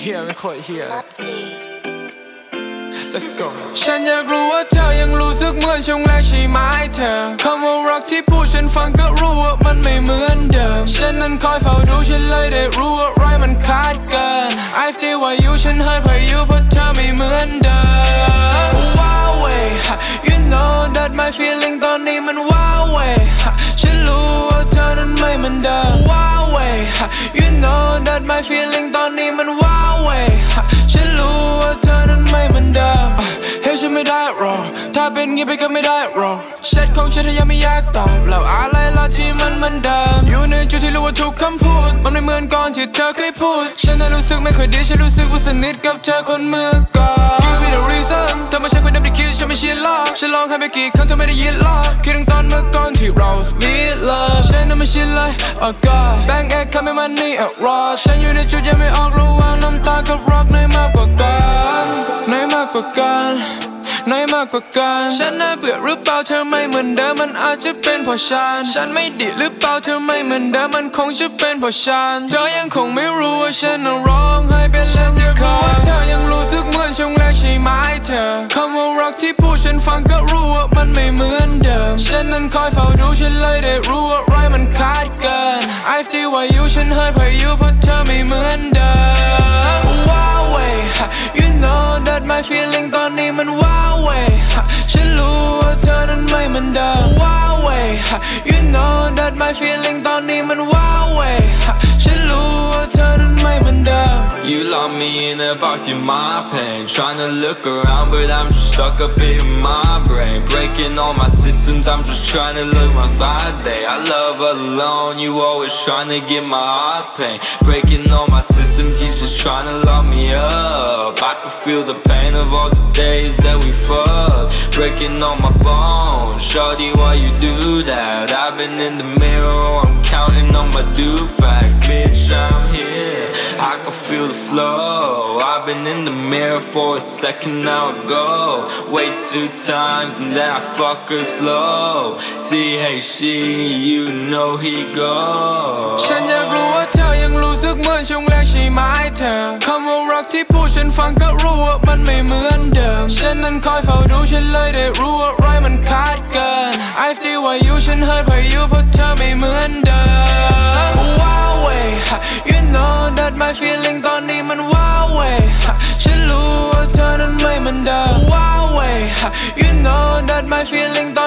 เฮียไม่ค่อยเฮีย Let's go ฉันอยากรู้ว่าเธอยังรู้สึกเหมือนช่วงแรกใช่ไหมเธอคำว่ารักที่พูดฉันฟังก็รู้ว่ามันไม่เหมือนเดิมฉันนั้นคอยเฝ้าดูฉันเลยได้รู้ว่าอะไรมันขาดเกิน I feel ว่าอยู่ฉันหายไปอยู่เพราะเธอไม่เหมือนเดิมว้าวเว้ย You know that my feeling ตอนนี้มันว้าวเว้ยฉันรู้ว่าเธอนั้นไม่เหมือนเดิมว้าวเว้ย You know that my feeling ตอนนี้มันว้าวเว้ยฉันรู้ว่าเธอนั้นไม่เหมือนเดิมเฮ้ยฉันไม่ได้หรอกถ้าเป็นงี้ไปก็ไม่ได้หรอกแชทของฉันยังไม่อยากตอบแล้วอะไรล่ะที่มันเหมือนเดิมอยู่ในจุดที่รู้ว่าทุกคำพูดมันไม่เหมือนก่อนที่เธอเคยพูดฉันนั้นรู้สึกไม่ค่อยดีฉันรู้สึกว่าสนิทกับเธอคนเมื่อก่อน Give me the reason เธอไม่ใช่คนเดิมที่คิดฉันไม่เชื่อหรอกฉันลองให้ไปกี่ครั้งเธอไม่ได้ยินหรอกคิดถึงตอนเมื่อก่อนที่เรา sweet love ฉันนั้นไม่เชื่อเลย oh god bang egg คำไม่มันนี่รอฉันอยู่ในจุดยังไม่ออกระหว่างน้ำตากับรักในมากกว่ากันในมากกว่ากันในมากกว่ากันฉันน่าเบื่อหรือเปล่าเธอไม่เหมือนเดิมมันอาจจะเป็นเพราะฉันไม่ดีหรือเปล่าเธอไม่เหมือนเดิมมันคงจะเป็นเพราะเธอยังคงไม่รู้ว่าฉันน่ะร้องไห้เป็นเรื่องเดียวกันว่าเธอยังรู้สึกเหมือนช่วงแรกใช่ไหมเธอคำว่ารักที่พูดฉันฟังก็รู้ว่ามันไม่เหมือนเดิมฉันนั้นคอยเฝ้าดูฉันเลยได้รู้ว่าอะไรมันขาดเกิน I feel ว่าอยู่ฉันหายไปอยู่เพราะเธอไม่เหมือนเดิมว้าวเว้ย You know that my feeling ตอนนี้มันว้าวเว้ยฉันรู้ว่าเธอนั้นไม่เหมือนเดิมว้าวเว้ย You know that my feeling ตอนนี้มันว้าวเว้ยฉันรู้ว่าเธอนั้นไม่เหมือนเดิม You lock me in a box, you're my pain. Tryna look around, but I'm just stuck up in my brain. Breaking all my systems, I'm just tryna live my bad day. I love alone, you always tryna get my heart pain. Breaking all my systems, he's just tryna lock me up. I can feel the pain of all the days that we fucked. Breaking all my bones, shawty, why you do that? I've been in the mirror, I'm counting on my due fact. Bitch, I'm here, I can feel the flow. I've been in the mirror for a second now ago. Wait 2 times and then I fuck her slow. See, hey, she, you know he goes. ฉันอยากรู้ว่าเธอยังรู้สึกเหมือนช่วงแรกใช่ไหมเธอคำว่ารักที่พูดฉันฟังก็รู้ว่ามันไม่เหมือนเดิมฉันนั้นคอยเฝ้าดูฉันเลยได้รู้ว่าอะไรมันขาดเกิน I feel ว่าอยู่ฉันหายไปอยู่เพราะเธอไม่เหมือนเดิมว้าวเว้ย You know that my feeling ตอนนี้มันว้าวเว้ยฉันรู้ว่าเธอนั้นไม่เหมือนเดิมว้าวเว้ย You know that my feeling ตอน